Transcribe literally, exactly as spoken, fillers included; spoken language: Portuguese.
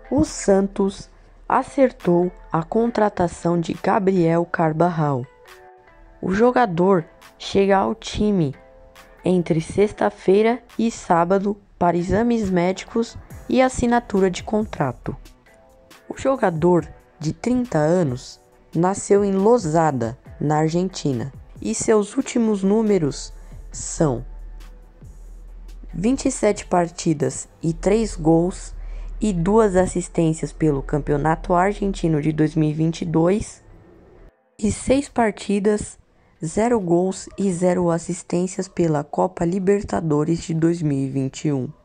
O Santos acertou a contratação de Gabriel Carvalhal. O jogador chega ao time entre sexta-feira e sábado para exames médicos e assinatura de contrato. O jogador, de trinta anos, nasceu em Losada, na Argentina, e seus últimos números são vinte e sete partidas e três gols e duas assistências pelo Campeonato Argentino de dois mil e vinte e dois e seis partidas, zero gols e zero assistências pela Copa Libertadores de dois mil e vinte e um.